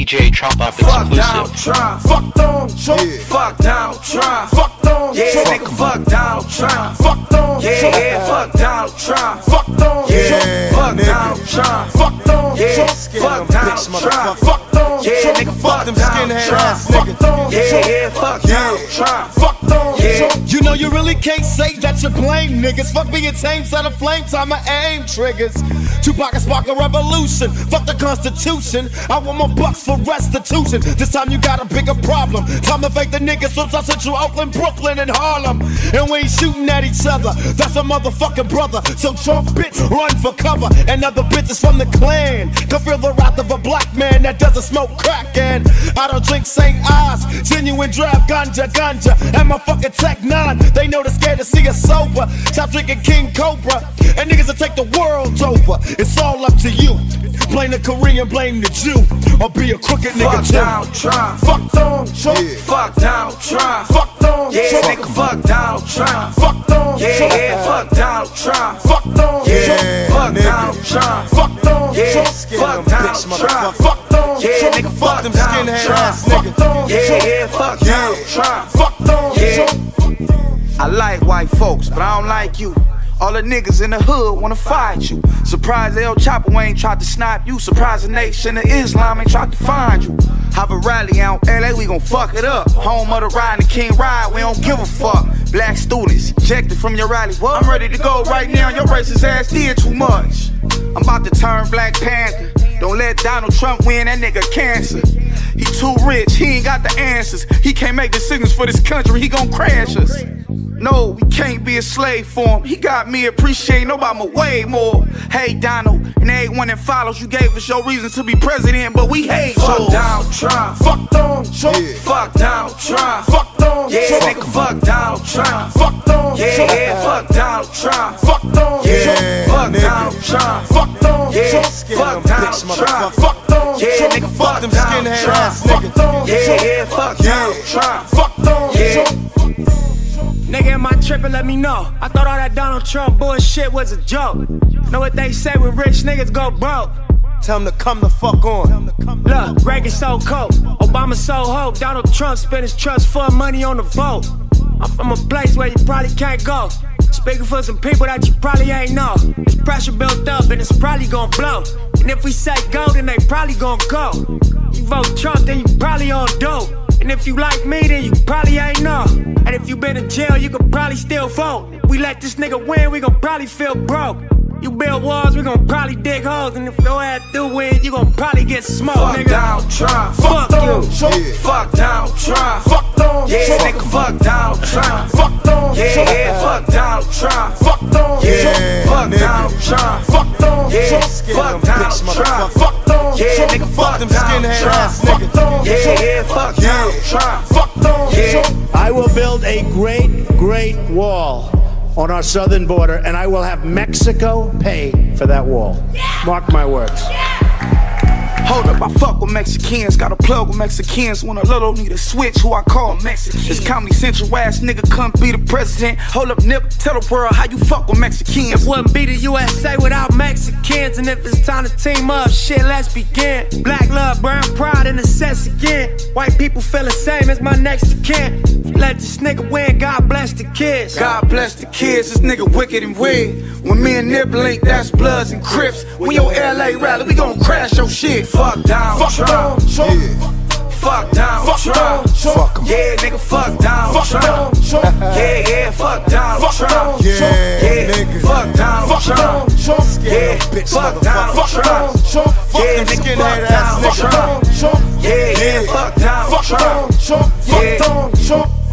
DJ Trump Up Fuck Donald exclusive. Trump. Fuck Donald Trump. Fuck Donald Trump. Fuck Donald Trump. Yeah, nigga, fuck Donald Trump. Fuck Donald Trump. Yeah, fuck Donald Trump. Fuck Donald Trump. Fuck Donald Trump. Fuck Donald Trump. Fuck Donald Trump. Fuck Donald Trump. Yeah, nigga, fuck them skinhead ass niggas. Yeah, fuck Donald Trump. Fuck Donald Trump. You know you really can't say that you blame niggas. Fuck being tame, set a flame, time my aim triggers. Tupac and spark a revolution. Fuck the Constitution. I want my bucks for restitution. This time you got a bigger problem. Time to fake the niggas from South Central Oakland, Brooklyn, and Harlem. And we ain't shooting at each other. That's a motherfucking brother. So Trump bitch, run for cover. And other bitches from the clan can feel the wrath of a black man that doesn't smoke crack. And I don't drink St. Oz, genuine draft ganja, and my fucking Tech 9. They know they're scared to see us sober. Stop drinking King Cobra, and niggas will take the world over. It's all up to you. Blame the Korean, blame the Jew, or be a crooked nigga too. Fuck Donald Trump. Fuck Donald Trump. Fuck Donald Trump. Fuck Donald Trump. Yeah, nigga, fuck Donald Trump. Fuck Donald Trump. Yeah, fuck Donald Trump. Fuck Donald Trump. Fuck Donald Trump. Fuck Donald Trump. Fuck Donald Trump. Fuck Donald Trump. Yeah, nigga, fuck them skinhead ass niggas. Yeah, fuck Donald Trump. Fuck Donald Trump. I like white folks, but I don't like you. All the niggas in the hood wanna fight you. Surprised El Chapo ain't tried to snipe you. Surprised the Nation of Islam ain't tried to find you. Have a rally out LA, we gon' fuck it up. Home of the ride and King Ride, we don't give a fuck. Black students ejected from your rally. What? I'm ready to go right now, your racist ass did too much. I'm about to turn Black Panther. Don't let Donald Trump win, that nigga cancer. He too rich, he ain't got the answers. He can't make decisions for this country, he gon' crash us. No, we can't be a slave for him. He got me appreciating Obama way more. Hey Donald, and everyone that follows, you gave us your reason to be president, but we hate you. Fuck Donald Trump. Fuck Donald Trump. Fuck Donald Trump. Fuck Donald Trump. Yeah, nigga, fuck Donald Trump. Fuck Donald Trump. Yeah, fuck Donald Trump. Fuck Donald Trump. Fuck Donald Trump. Fuck Donald Trump. Fuck Donald Trump. Fuck Donald Trump. Yeah, nigga, fuck them skinhead ass niggas. Yeah, fuck Donald Trump. Fuck Donald Trump. Nigga, am I tripping? Let me know. I thought all that Donald Trump bullshit was a joke. Know what they say when rich niggas go broke? Tell them to come the fuck on. Look, Reagan so cold, Obama so hope. Donald Trump spent his trust fund money on the vote. I'm from a place where you probably can't go. Speaking for some people that you probably ain't know. There's pressure built up and it's probably gonna blow. And if we say go, then they probably gonna go. You vote Trump, then you probably on dope. And if you like me, then you probably ain't know. And if you been in jail, you could probably still vote. If we let this nigga win, we gon' probably feel broke. You build walls, we gon' probably dig holes. And if your ass do win, you gon' probably get smoked, fuck nigga. Donald Trump. Fuck Donald you. Trump. Yeah. Fuck Donald Trump. Fuck Donald Trump. Yeah, nigga, fuck Donald Trump. Fuck Donald Trump. Yeah, fuck Donald Trump. Fuck Donald Trump. Fuck Donald Trump. Fuck Donald Trump. Fuck Donald Trump. Fuck Donald Trump. Yeah, nigga, fuck them skinhead ass niggas. Yeah, fuck Donald Trump. Fuck Donald Trump. I will build a great wall on our southern border, and I will have Mexico pay for that wall. Yeah. Mark my words. Yeah. Hold up, I fuck with Mexicans, got a plug with Mexicans. When a little need a switch, who I call Mexican. This Comedy Central ass nigga couldn't be the president. Hold up, Nip, tell the world how you fuck with Mexicans. It wouldn't be the USA without Mexicans. And if it's time to team up, shit, let's begin. Black love, brown pride, and the sets again. White people feel the same as my next of kin. Let this nigga win, God bless the kids. God bless the kids, this nigga wicked and weird. When me and Nip link, that's Bloods and Crips. When your LA rally, we gon' crash your shit. Fuck Donald Trump. Yeah. Fuck Donald Trump. Fuck him. Yeah, nigga, fuck Donald Trump. Yeah, fuck Donald Trump. Yeah, nigga, fuck Donald Trump. Yeah, fuck Donald Trump. Yeah, nigga, fuck Donald Trump. Yeah, fuck Donald Trump. Yeah.